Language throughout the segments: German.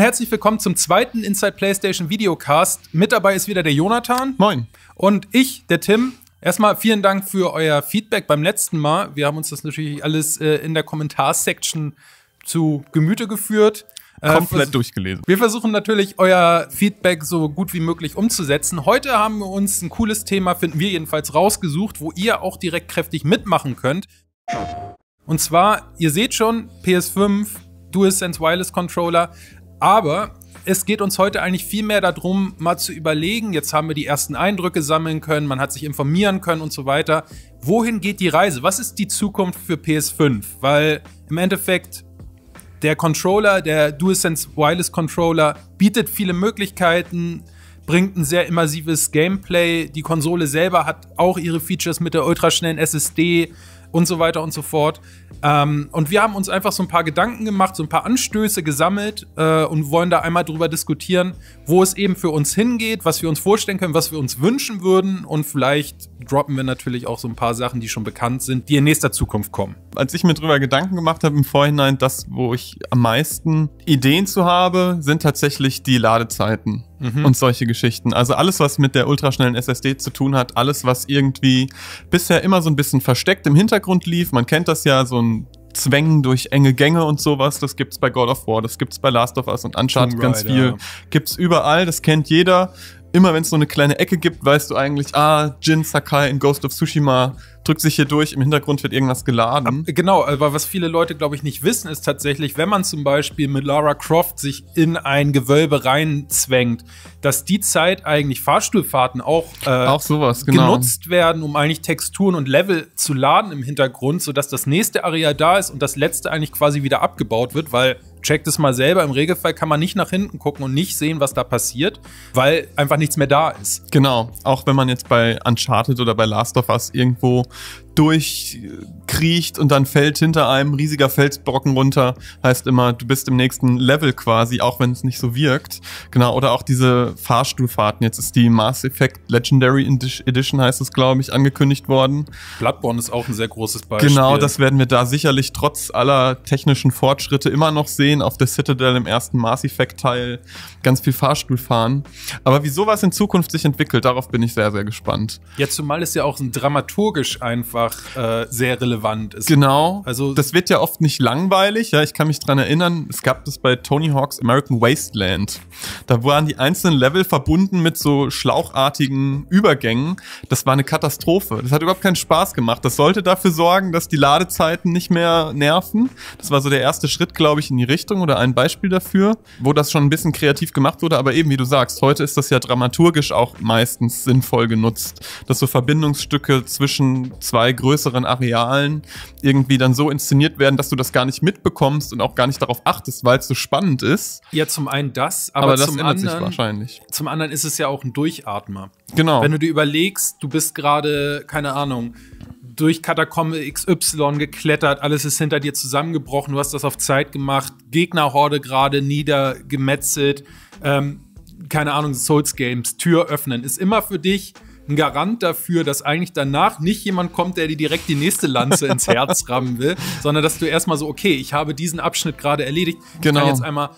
herzlich willkommen zum zweiten Inside PlayStation Videocast. Mit dabei ist wieder der Jonathan. Moin. Und ich, der Tim. Erstmal vielen Dank für euer Feedback beim letzten Mal. Wir haben uns das natürlich alles in der Kommentarsection zu Gemüte geführt. Komplett durchgelesen. Wir versuchen natürlich, euer Feedback so gut wie möglich umzusetzen. Heute haben wir uns ein cooles Thema, finden wir jedenfalls, rausgesucht, wo ihr auch direkt kräftig mitmachen könnt. Und zwar, ihr seht schon, PS5, DualSense Wireless Controller, aber es geht uns heute eigentlich viel mehr darum, mal zu überlegen, jetzt haben wir die ersten Eindrücke sammeln können, man hat sich informieren können und so weiter. Wohin geht die Reise? Was ist die Zukunft für PS5? Weil im Endeffekt der Controller, der DualSense Wireless Controller, bietet viele Möglichkeiten, bringt ein sehr immersives Gameplay. Die Konsole selber hat auch ihre Features mit der ultraschnellen SSD und so weiter und so fort. Und wir haben uns einfach so ein paar Gedanken gemacht, so ein paar Anstöße gesammelt und wollen da einmal drüber diskutieren, wo es eben für uns hingeht, was wir uns vorstellen können, was wir uns wünschen würden. Und vielleicht droppen wir natürlich auch so ein paar Sachen, die schon bekannt sind, die in nächster Zukunft kommen. Als ich mir drüber Gedanken gemacht habe im Vorhinein, das, wo ich am meisten Ideen zu habe, sind tatsächlich die Ladezeiten und solche Geschichten. Also alles, was mit der ultraschnellen SSD zu tun hat, alles, was irgendwie bisher immer so ein bisschen versteckt im Hintergrund lief. Man kennt das ja, so ein Zwängen durch enge Gänge und sowas. Das gibt's bei God of War, das gibt's bei Last of Us und Uncharted ganz viel. Gibt's überall, das kennt jeder. Immer wenn es so eine kleine Ecke gibt, weißt du eigentlich, Jin Sakai in Ghost of Tsushima drückt sich hier durch, im Hintergrund wird irgendwas geladen. Genau, aber was viele Leute, glaube ich, nicht wissen, ist tatsächlich, wenn man zum Beispiel mit Lara Croft sich in ein Gewölbe reinzwängt, dass die Zeit eigentlich Fahrstuhlfahrten auch sowas, genau, genutzt werden, um eigentlich Texturen und Level zu laden im Hintergrund, sodass das nächste Areal da ist und das letzte eigentlich quasi wieder abgebaut wird, weil checkt es mal selber. Im Regelfall kann man nicht nach hinten gucken und nicht sehen, was da passiert, weil einfach nichts mehr da ist. Genau. Auch wenn man jetzt bei Uncharted oder bei Last of Us irgendwo durchkriecht und dann fällt hinter einem riesiger Felsbrocken runter, heißt immer, du bist im nächsten Level quasi, auch wenn es nicht so wirkt. Genau. Oder auch diese Fahrstuhlfahrten. Jetzt ist die Mass Effect Legendary Edition, heißt es, glaube ich, angekündigt worden. Bloodborne ist auch ein sehr großes Beispiel. Genau, das werden wir da sicherlich trotz aller technischen Fortschritte immer noch sehen. Auf der Citadel im ersten Mass Effect Teil ganz viel Fahrstuhl fahren. Aber wie sowas in Zukunft sich entwickelt, darauf bin ich sehr, sehr gespannt. Ja, zumal es ja auch dramaturgisch einfach sehr relevant ist. Genau, also das wird ja oft nicht langweilig. Ja, ich kann mich dran erinnern, es gab das bei Tony Hawk's American Wasteland. Da waren die einzelnen Level verbunden mit so schlauchartigen Übergängen. Das war eine Katastrophe. Das hat überhaupt keinen Spaß gemacht. Das sollte dafür sorgen, dass die Ladezeiten nicht mehr nerven. Das war so der erste Schritt, glaube ich, in die Richtung oder ein Beispiel dafür, wo das schon ein bisschen kreativ gemacht wurde. Aber eben, wie du sagst, heute ist das ja dramaturgisch auch meistens sinnvoll genutzt, dass so Verbindungsstücke zwischen zwei größeren Arealen irgendwie dann so inszeniert werden, dass du das gar nicht mitbekommst und auch gar nicht darauf achtest, weil es so spannend ist. Ja, zum einen das, aber das zum ändert anderen, sich wahrscheinlich. Zum anderen ist es ja auch ein Durchatmer. Genau. Wenn du dir überlegst, du bist gerade, keine Ahnung, durch Katakombe XY geklettert, alles ist hinter dir zusammengebrochen, du hast das auf Zeit gemacht, Gegnerhorde gerade niedergemetzelt, keine Ahnung, Souls-Games, Tür öffnen, ist immer für dich ein Garant dafür, dass eigentlich danach nicht jemand kommt, der dir direkt die nächste Lanze ins Herz rammen will, sondern dass du erstmal so, okay, ich habe diesen Abschnitt gerade erledigt, genau, ich kann jetzt einmal,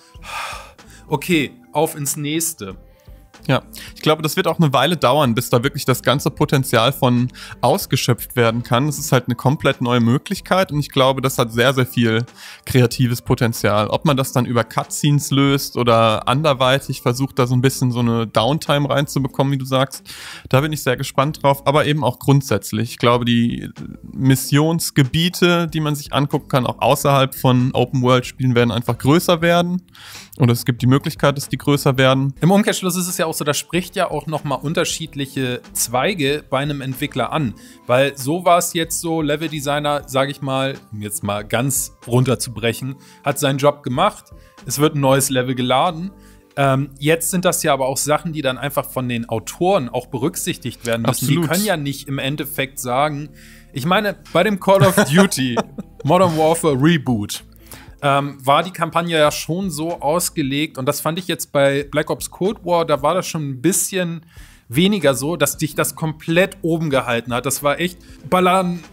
okay, auf ins nächste. Ja, ich glaube, das wird auch eine Weile dauern, bis da wirklich das ganze Potenzial von ausgeschöpft werden kann. Es ist halt eine komplett neue Möglichkeit und ich glaube, das hat sehr, sehr viel kreatives Potenzial. Ob man das dann über Cutscenes löst oder anderweitig versucht, da so ein bisschen so eine Downtime reinzubekommen, wie du sagst, da bin ich sehr gespannt drauf. Aber eben auch grundsätzlich. Ich glaube, die Missionsgebiete, die man sich angucken kann, auch außerhalb von Open-World-Spielen, werden einfach größer werden. Oder es gibt die Möglichkeit, dass die größer werden. Im Umkehrschluss ist es ja auch so, das spricht ja auch nochmal unterschiedliche Zweige bei einem Entwickler an. Weil so war es jetzt so, Leveldesigner, sage ich mal, um jetzt mal ganz runterzubrechen, hat seinen Job gemacht, es wird ein neues Level geladen. Jetzt sind das ja aber auch Sachen, die dann einfach von den Autoren auch berücksichtigt werden müssen. Absolut. Die können ja nicht im Endeffekt sagen, ich meine, bei dem Call of Duty Modern Warfare Reboot war die Kampagne ja schon so ausgelegt, und das fand ich jetzt bei Black Ops Cold War, da war das schon ein bisschen weniger so, dass dich das komplett oben gehalten hat. Das war echt ballern,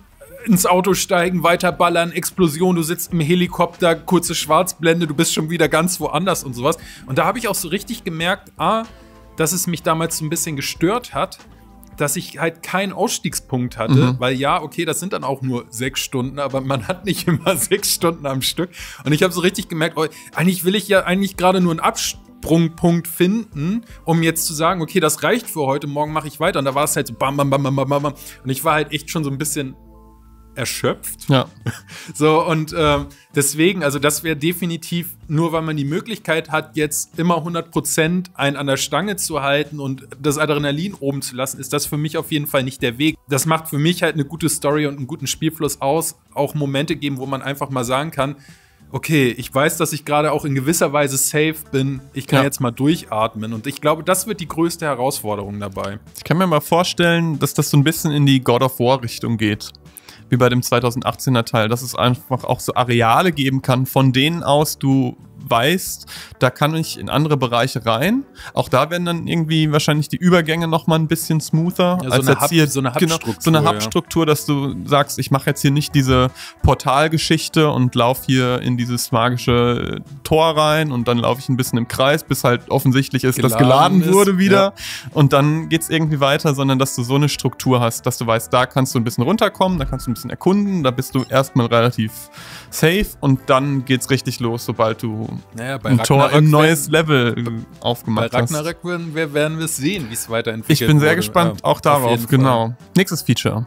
ins Auto steigen, weiterballern, Explosion, du sitzt im Helikopter, kurze Schwarzblende, du bist schon wieder ganz woanders und sowas. Und da habe ich auch so richtig gemerkt, dass es mich damals so ein bisschen gestört hat, dass ich halt keinen Ausstiegspunkt hatte, weil ja, okay, das sind dann auch nur 6 Stunden, aber man hat nicht immer 6 Stunden am Stück. Und ich habe so richtig gemerkt, eigentlich will ich ja gerade nur einen Absprungpunkt finden, um jetzt zu sagen, okay, das reicht für heute, morgen mache ich weiter. Und da war es halt so bam, bam, bam, bam, bam, bam. Und ich war halt echt schon so ein bisschen erschöpft. Ja. So, und deswegen, also das wäre definitiv, nur weil man die Möglichkeit hat, jetzt immer 100% einen an der Stange zu halten und das Adrenalin oben zu lassen, ist das für mich auf jeden Fall nicht der Weg. Das macht für mich halt eine gute Story und einen guten Spielfluss aus. Auch Momente geben, wo man einfach mal sagen kann, okay, ich weiß, dass ich gerade auch in gewisser Weise safe bin. Ich kann jetzt mal durchatmen. Und ich glaube, das wird die größte Herausforderung dabei. Ich kann mir mal vorstellen, dass das so ein bisschen in die God of War Richtung geht. Wie bei dem 2018er Teil, dass es einfach auch so Areale geben kann, von denen aus du weißt, da kann ich in andere Bereiche rein. Auch da werden dann irgendwie wahrscheinlich die Übergänge nochmal ein bisschen smoother. Ja, als jetzt hier so eine Hubstruktur. So eine Hubstruktur, dass du sagst, ich mache jetzt hier nicht diese Portalgeschichte und laufe hier in dieses magische Tor rein und dann laufe ich ein bisschen im Kreis, bis halt offensichtlich ist, dass geladen wurde wieder. Ja. Und dann geht's irgendwie weiter, sondern dass du so eine Struktur hast, dass du weißt, da kannst du ein bisschen runterkommen, da kannst du ein bisschen erkunden, da bist du erstmal relativ safe und dann geht's richtig los, sobald du ein Tor im neues Level aufgemacht hast. Bei Ragnarök werden wir es sehen, wie es weiterentwickelt wird. Ich bin sehr gespannt auch darauf, genau. Nächstes Feature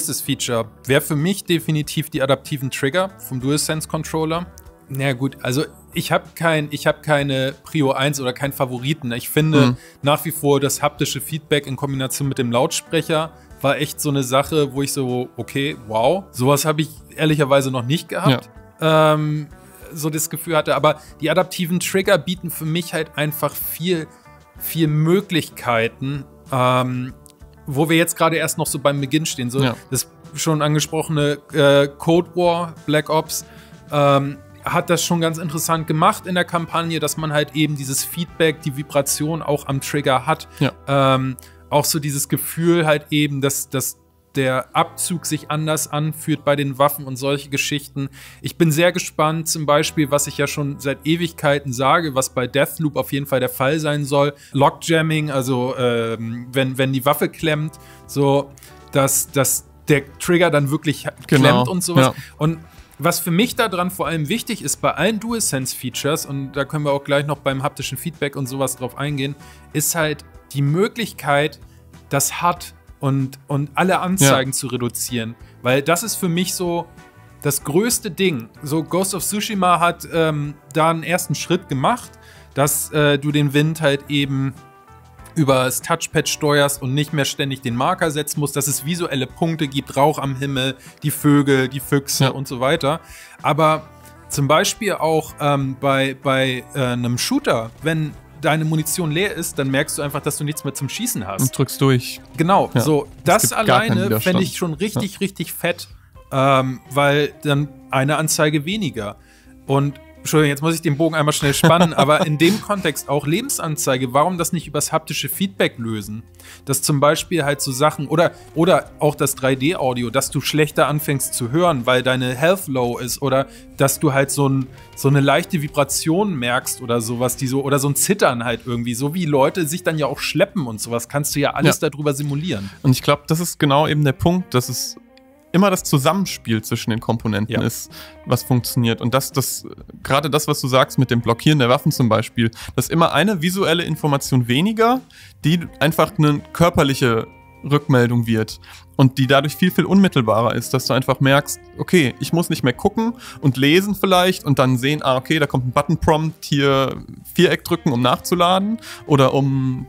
wäre für mich definitiv die adaptiven Trigger vom DualSense-Controller. Na gut, also ich habe keine Prio 1 oder keinen Favoriten. Ich finde nach wie vor das haptische Feedback in Kombination mit dem Lautsprecher war echt so eine Sache, wo ich so, okay, wow, sowas habe ich ehrlicherweise noch nicht gehabt. Ja. So das Gefühl hatte, aber die adaptiven Trigger bieten für mich halt einfach viel Möglichkeiten, wo wir jetzt gerade erst noch so beim Beginn stehen. So das schon angesprochene Cold War, Black Ops, hat das schon ganz interessant gemacht in der Kampagne, dass man halt eben dieses Feedback, die Vibration auch am Trigger hat. Ja. Auch so dieses Gefühl halt eben, dass der Abzug sich anders anfühlt bei den Waffen und solche Geschichten. Ich bin sehr gespannt, zum Beispiel, was ich ja schon seit Ewigkeiten sage, was bei Deathloop auf jeden Fall der Fall sein soll. Lockjamming, also wenn die Waffe klemmt, so dass der Trigger dann wirklich klemmt und sowas. Ja. Und was für mich daran vor allem wichtig ist, bei allen DualSense-Features, und da können wir auch gleich noch beim haptischen Feedback und sowas drauf eingehen, ist halt die Möglichkeit, das HUD und alle Anzeigen zu reduzieren. Weil das ist für mich so das größte Ding. So Ghost of Tsushima hat da einen ersten Schritt gemacht, dass du den Wind halt eben über das Touchpad steuerst und nicht mehr ständig den Marker setzen musst, dass es visuelle Punkte gibt, Rauch am Himmel, die Vögel, die Füchse und so weiter. Aber zum Beispiel auch bei einem Shooter, wenn deine Munition leer ist, dann merkst du einfach, dass du nichts mehr zum Schießen hast. Und drückst durch. Genau, so das alleine fände ich schon richtig fett, weil dann eine Anzeige weniger. Und Entschuldigung, jetzt muss ich den Bogen einmal schnell spannen, aber in dem Kontext auch Lebensanzeige, warum das nicht übers haptische Feedback lösen? Dass zum Beispiel halt so Sachen, oder auch das 3D-Audio, dass du schlechter anfängst zu hören, weil deine Health low ist, oder dass du halt so eine leichte Vibration merkst oder sowas, oder so ein Zittern halt irgendwie, so wie Leute sich dann ja auch schleppen und sowas, kannst du ja alles darüber simulieren. Und ich glaube, das ist genau eben der Punkt, dass es immer das Zusammenspiel zwischen den Komponenten ist, was funktioniert. Und gerade das, was du sagst mit dem Blockieren der Waffen zum Beispiel, das ist immer eine visuelle Information weniger, die einfach eine körperliche Rückmeldung wird und die dadurch viel unmittelbarer ist, dass du einfach merkst, okay, ich muss nicht mehr gucken und lesen vielleicht und dann sehen, okay, da kommt ein Button-Prompt, hier Viereck drücken, um nachzuladen oder um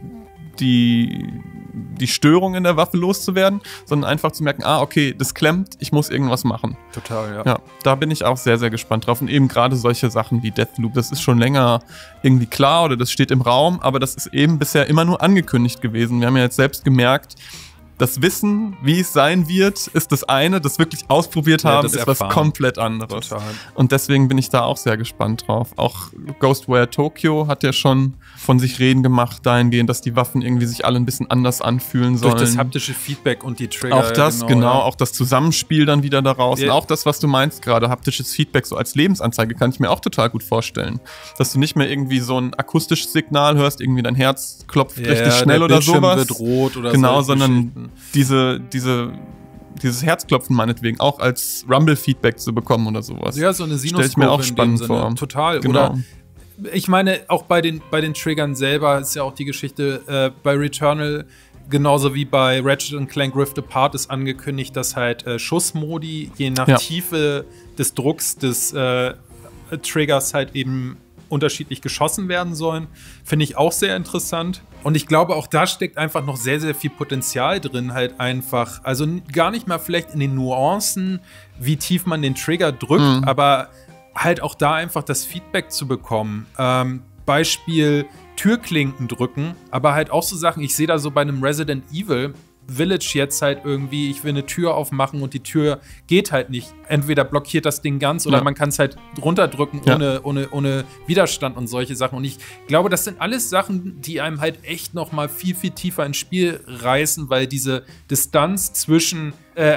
die Störung in der Waffe loszuwerden, sondern einfach zu merken, okay, das klemmt, ich muss irgendwas machen. Total, ja. Da bin ich auch sehr, sehr gespannt drauf. Und eben gerade solche Sachen wie Deathloop, das ist schon länger irgendwie klar oder das steht im Raum, aber das ist eben bisher immer nur angekündigt gewesen. Wir haben ja jetzt selbst gemerkt, das Wissen, wie es sein wird, ist das eine. Das wirklich ausprobiert haben, ist was komplett anderes. Total. Und deswegen bin ich da auch sehr gespannt drauf. Auch Ghostwire Tokyo hat ja schon von sich reden gemacht, dahingehend, dass die Waffen irgendwie sich alle ein bisschen anders anfühlen sollen. Durch das haptische Feedback und die Trigger. Auch das, genau. Auch das Zusammenspiel dann wieder daraus. Und auch das, was du meinst gerade, haptisches Feedback so als Lebensanzeige, kann ich mir auch total gut vorstellen. Dass du nicht mehr irgendwie so ein akustisches Signal hörst, irgendwie dein Herz klopft richtig schnell oder sowas. Wird rot oder genau, sondern dieses Herzklopfen meinetwegen auch als Rumble-Feedback zu bekommen oder sowas. Ja, so eine Sinuskurve. Stell ich mir auch spannend vor. Total. Genau. Oder ich meine, auch bei den Triggern selber ist ja auch die Geschichte bei Returnal, genauso wie bei Ratchet & Clank Rift Apart ist angekündigt, dass halt Schussmodi je nach Tiefe des Drucks des Triggers halt eben unterschiedlich geschossen werden sollen. Finde ich auch sehr interessant. Und ich glaube, auch da steckt einfach noch sehr, sehr viel Potenzial drin, halt einfach. Also gar nicht mal vielleicht in den Nuancen, wie tief man den Trigger drückt, aber halt auch da einfach das Feedback zu bekommen. Beispiel Türklinken drücken, aber halt auch so Sachen, ich sehe da so bei einem Resident Evil Village jetzt halt irgendwie, ich will eine Tür aufmachen und die Tür geht halt nicht. Entweder blockiert das Ding ganz oder man kann es halt runterdrücken ohne Widerstand und solche Sachen. Und ich glaube, das sind alles Sachen, die einem halt echt noch mal viel, viel tiefer ins Spiel reißen, weil diese Distanz zwischen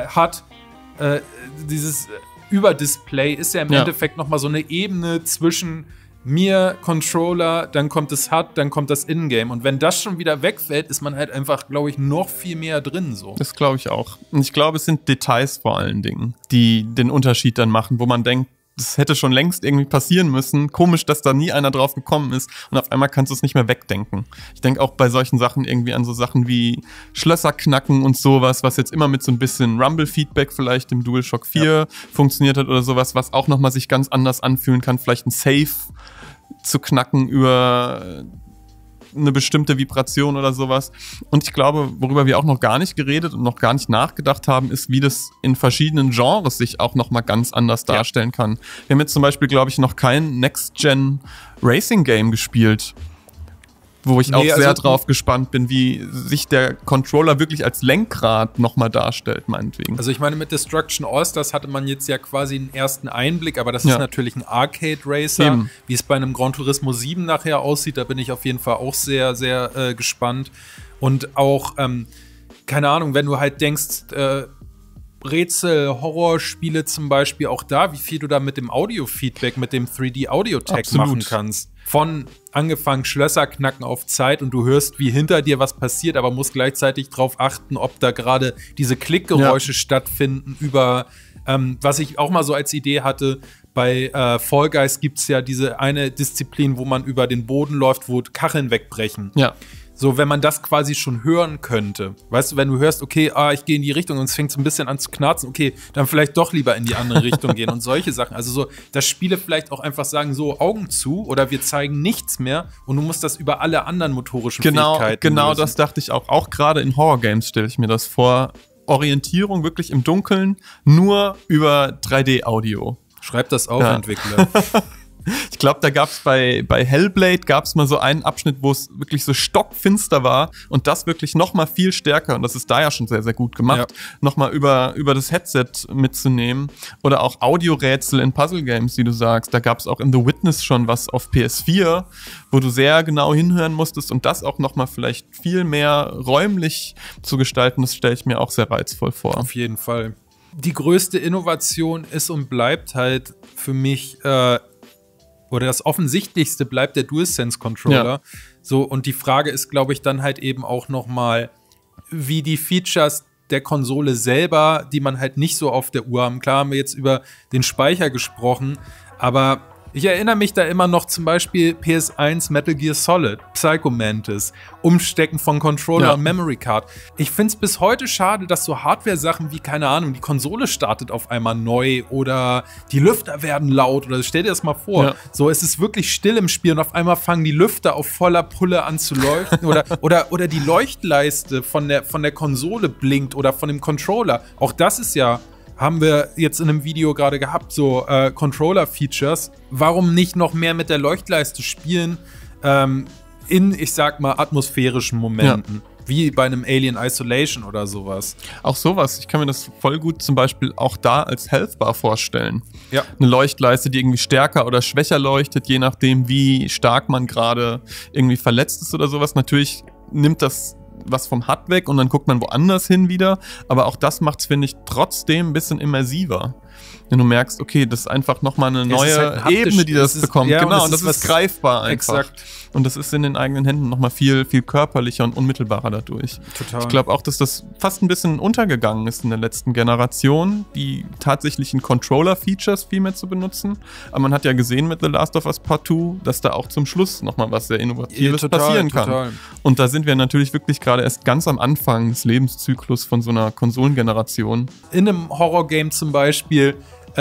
dieses Überdisplay ist ja im Endeffekt noch mal so eine Ebene zwischen mir, Controller, dann kommt das HUD, dann kommt das Ingame. Und wenn das schon wieder wegfällt, ist man halt einfach, glaube ich, noch viel mehr drin. So. Das glaube ich auch. Und ich glaube, es sind Details vor allen Dingen, die den Unterschied dann machen, wo man denkt, das hätte schon längst irgendwie passieren müssen. Komisch, dass da nie einer drauf gekommen ist. Und auf einmal kannst du es nicht mehr wegdenken. Ich denke auch bei solchen Sachen irgendwie an so Sachen wie Schlösser knacken und sowas, was jetzt immer mit so ein bisschen Rumble-Feedback vielleicht im DualShock 4 funktioniert hat oder sowas, was auch nochmal sich ganz anders anfühlen kann. Vielleicht ein Safe zu knacken über eine bestimmte Vibration oder sowas. Und ich glaube, worüber wir auch noch gar nicht geredet und noch gar nicht nachgedacht haben, ist, wie das in verschiedenen Genres sich auch noch mal ganz anders darstellen kann. Wir haben jetzt zum Beispiel, glaube ich, noch kein Next-Gen-Racing-Game gespielt, wo ich auch sehr drauf gespannt bin, wie sich der Controller wirklich als Lenkrad nochmal darstellt, meinetwegen. Also ich meine, mit Destruction All-Stars hatte man jetzt ja quasi einen ersten Einblick, aber das ist natürlich ein Arcade-Racer. Wie es bei einem Gran Turismo 7 nachher aussieht, da bin ich auf jeden Fall auch sehr, sehr gespannt. Und auch, keine Ahnung, wenn du halt denkst, Rätsel, Horrorspiele zum Beispiel, auch da, wie viel du da mit dem Audio-Feedback, mit dem 3D-Audio-Tag machen kannst. Von angefangen Schlösser knacken auf Zeit und du hörst, wie hinter dir was passiert, aber musst gleichzeitig drauf achten, ob da gerade diese Klickgeräusche stattfinden über, was ich auch mal so als Idee hatte, bei Fall Guys gibt es ja diese eine Disziplin, wo man über den Boden läuft, wo Kacheln wegbrechen. Ja. So, wenn man das quasi schon hören könnte. Weißt du, wenn du hörst, okay, ich gehe in die Richtung und es fängt so ein bisschen an zu knarzen, okay, dann vielleicht doch lieber in die andere Richtung gehen und solche Sachen. Also so, dass Spiele vielleicht auch einfach sagen, so Augen zu oder wir zeigen nichts mehr und du musst das über alle anderen motorischen Fähigkeiten Genau, lösen. Das dachte ich auch. Auch gerade in Horror-Games stelle ich mir das vor. Orientierung wirklich im Dunkeln, nur über 3D-Audio. Schreib das auf, Entwickler. Ich glaube, da gab es bei Hellblade gab's mal so einen Abschnitt, wo es wirklich so stockfinster war und das wirklich noch mal viel stärker, und das ist da ja schon sehr, sehr gut gemacht, noch mal über das Headset mitzunehmen. Oder auch Audiorätsel in Puzzle-Games, wie du sagst. Da gab es auch in The Witness schon was auf PS4, wo du sehr genau hinhören musstest und das auch noch mal vielleicht viel mehr räumlich zu gestalten, das stelle ich mir auch sehr reizvoll vor. Auf jeden Fall. Die größte Innovation ist und bleibt halt für mich oder das Offensichtlichste bleibt der DualSense-Controller. Ja. So, und die Frage ist, glaube ich, dann halt eben auch noch mal, wie die Features der Konsole selber, die man halt nicht so auf der Uhr haben. Klar haben wir jetzt über den Speicher gesprochen, aber ich erinnere mich da immer noch zum Beispiel PS1 Metal Gear Solid, Psycho Mantis, Umstecken von Controller und Memory Card. Ich finde es bis heute schade, dass so Hardware-Sachen wie, keine Ahnung, die Konsole startet auf einmal neu oder die Lüfter werden laut oder stell dir das mal vor. So, es ist wirklich still im Spiel und auf einmal fangen die Lüfter auf voller Pulle an zu leuchten oder die Leuchtleiste von der Konsole blinkt oder von dem Controller. Auch das ist ja, haben wir jetzt in einem Video gerade gehabt, so Controller-Features. Warum nicht noch mehr mit der Leuchtleiste spielen in, ich sag mal, atmosphärischen Momenten? Wie bei einem Alien Isolation oder sowas. Auch sowas. Ich kann mir das voll gut zum Beispiel auch da als Healthbar vorstellen. Ja. Eine Leuchtleiste, die irgendwie stärker oder schwächer leuchtet, je nachdem, wie stark man gerade irgendwie verletzt ist oder sowas. Natürlich nimmt das was vom HUD weg und dann guckt man woanders hin wieder. Aber auch das macht es, finde ich, trotzdem ein bisschen immersiver. Wenn du merkst, okay, das ist einfach nochmal eine neue halt Ebene, die das bekommt. Ja, genau, und das ist greifbar einfach. Exakt. Und das ist in den eigenen Händen nochmal viel, viel körperlicher und unmittelbarer dadurch. Total. Ich glaube auch, dass das fast ein bisschen untergegangen ist in der letzten Generation, die tatsächlichen Controller-Features viel mehr zu benutzen. Aber man hat ja gesehen mit The Last of Us Part 2, dass da auch zum Schluss nochmal was sehr Innovatives passieren kann. Total. Und da sind wir natürlich wirklich gerade erst ganz am Anfang des Lebenszyklus von so einer Konsolengeneration. In einem Horror-Game zum Beispiel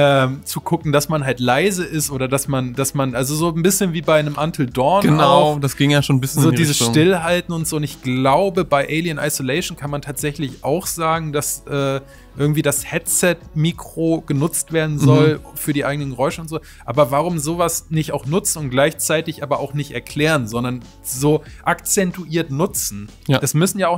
zu gucken, dass man halt leise ist oder dass man, also so ein bisschen wie bei einem Until Dawn Genau, auch, das ging ja schon ein bisschen so in die dieses Richtung. Stillhalten und so. Und ich glaube, bei Alien Isolation kann man tatsächlich auch sagen, dass irgendwie das Headset-Mikro genutzt werden soll für die eigenen Geräusche und so. Aber warum sowas nicht auch nutzen und gleichzeitig aber auch nicht erklären, sondern so akzentuiert nutzen? Ja. Wir müssen ja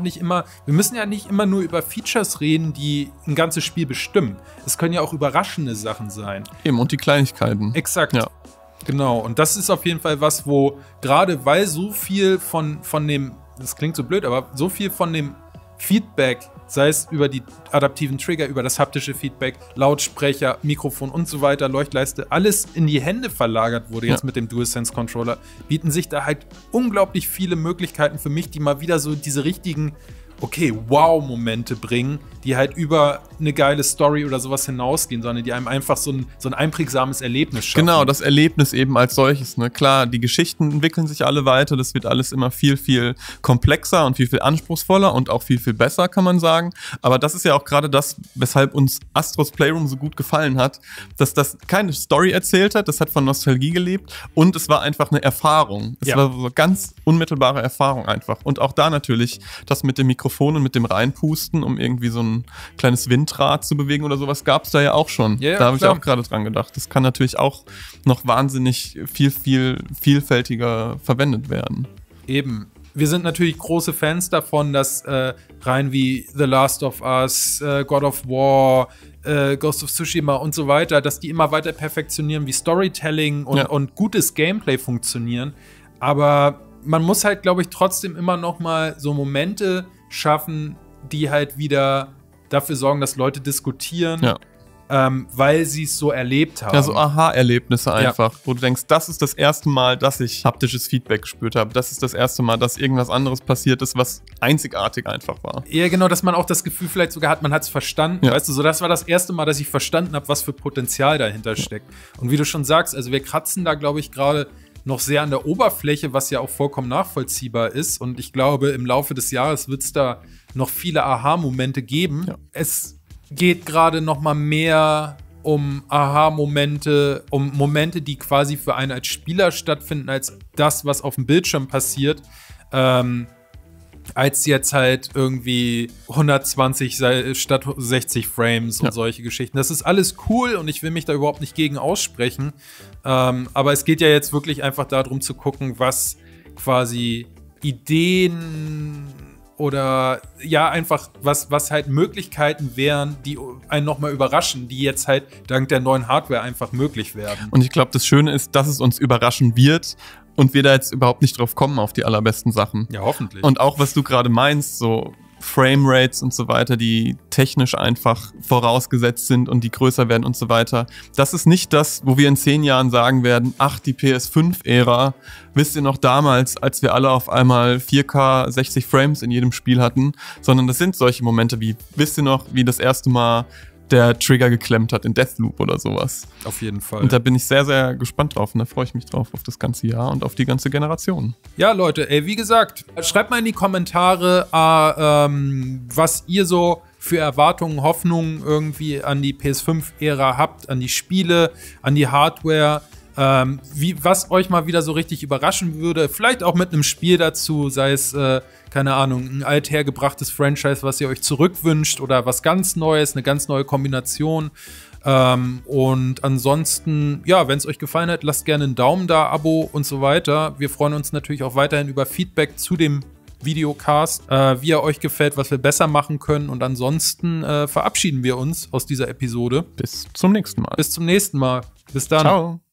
nicht immer nur über Features reden, die ein ganzes Spiel bestimmen. Es können ja auch überraschende Sachen sein. Eben, und die Kleinigkeiten. Exakt. Ja. Genau. Und das ist auf jeden Fall was, wo gerade weil so viel von dem, das klingt so blöd, aber so viel von dem Feedback, sei es über die adaptiven Trigger, über das haptische Feedback, Lautsprecher, Mikrofon und so weiter, Leuchtleiste, alles in die Hände verlagert wurde jetzt mit dem DualSense-Controller, bieten sich da halt unglaublich viele Möglichkeiten für mich, die mal wieder so diese richtigen Wow-Momente bringen, die halt über eine geile Story oder sowas hinausgehen, sondern die einem einfach so ein einprägsames Erlebnis schaffen. Genau, das Erlebnis eben als solches. Ne? Klar, die Geschichten entwickeln sich alle weiter, das wird alles immer viel, viel komplexer und viel, viel anspruchsvoller und auch viel, viel besser, kann man sagen. Aber das ist ja auch gerade das, weshalb uns Astros Playroom so gut gefallen hat, dass das keine Story erzählt hat, das hat von Nostalgie gelebt und es war einfach eine Erfahrung. Es war so ganz unmittelbare Erfahrung einfach. Und auch da natürlich das mit dem Mikrofon und mit dem Reinpusten, um irgendwie so ein kleines Windrad zu bewegen oder sowas, gab es da ja auch schon. Ja, da habe ich klar. auch gerade dran gedacht. Das kann natürlich auch noch wahnsinnig vielfältiger verwendet werden. Eben. Wir sind natürlich große Fans davon, dass rein wie The Last of Us, God of War, Ghost of Tsushima und so weiter, dass die immer weiter perfektionieren, wie Storytelling und gutes Gameplay funktionieren. Aber man muss halt, glaube ich, trotzdem immer noch mal so Momente schaffen, die halt wieder dafür sorgen, dass Leute diskutieren, weil sie es so erlebt haben. Ja, so Aha-Erlebnisse einfach, wo du denkst, das ist das erste Mal, dass ich haptisches Feedback gespürt habe. Das ist das erste Mal, dass irgendwas anderes passiert ist, was einzigartig einfach war. Ja, genau, dass man auch das Gefühl vielleicht sogar hat, man hat es verstanden. Weißt du, so das war das erste Mal, dass ich verstanden habe, was für Potenzial dahinter steckt. Und wie du schon sagst, also wir kratzen da, glaube ich, gerade noch sehr an der Oberfläche, was ja auch vollkommen nachvollziehbar ist. Und ich glaube, im Laufe des Jahres wird es da noch viele Aha-Momente geben. Ja. Es geht gerade noch mal mehr um Aha-Momente, um Momente, die quasi für einen als Spieler stattfinden, als das, was auf dem Bildschirm passiert. Als jetzt halt irgendwie 120 statt 60 Frames und solche Geschichten. Das ist alles cool und ich will mich da überhaupt nicht gegen aussprechen. Aber es geht ja jetzt wirklich einfach darum zu gucken, was quasi Ideen oder ja, einfach was halt Möglichkeiten wären, die einen nochmal überraschen, die jetzt halt dank der neuen Hardware einfach möglich werden. Und ich glaube, das Schöne ist, dass es uns überraschen wird und wir da jetzt überhaupt nicht drauf kommen auf die allerbesten Sachen. Ja, hoffentlich. Und auch, was du gerade meinst, so Framerates und so weiter, die technisch einfach vorausgesetzt sind und die größer werden und so weiter. Das ist nicht das, wo wir in 10 Jahren sagen werden, ach, die PS5-Ära, wisst ihr noch damals, als wir alle auf einmal 4K 60 Frames in jedem Spiel hatten, sondern das sind solche Momente wie, wisst ihr noch, wie das erste Mal der Trigger geklemmt hat in Deathloop oder sowas. Auf jeden Fall. Und da bin ich sehr, sehr gespannt drauf und da freue ich mich drauf auf das ganze Jahr und auf die ganze Generation. Ja, Leute, wie gesagt, schreibt mal in die Kommentare, was ihr so für Erwartungen, Hoffnungen irgendwie an die PS5-Ära habt, an die Spiele, an die Hardware, was euch mal wieder so richtig überraschen würde. Vielleicht auch mit einem Spiel dazu, sei es, keine Ahnung, ein althergebrachtes Franchise, was ihr euch zurückwünscht oder was ganz Neues, eine ganz neue Kombination. Und ansonsten, ja, wenn es euch gefallen hat, lasst gerne einen Daumen da, Abo und so weiter. Wir freuen uns natürlich auch weiterhin über Feedback zu dem Videocast, wie er euch gefällt, was wir besser machen können. Und ansonsten verabschieden wir uns aus dieser Episode. Bis zum nächsten Mal. Bis zum nächsten Mal. Bis dann. Ciao.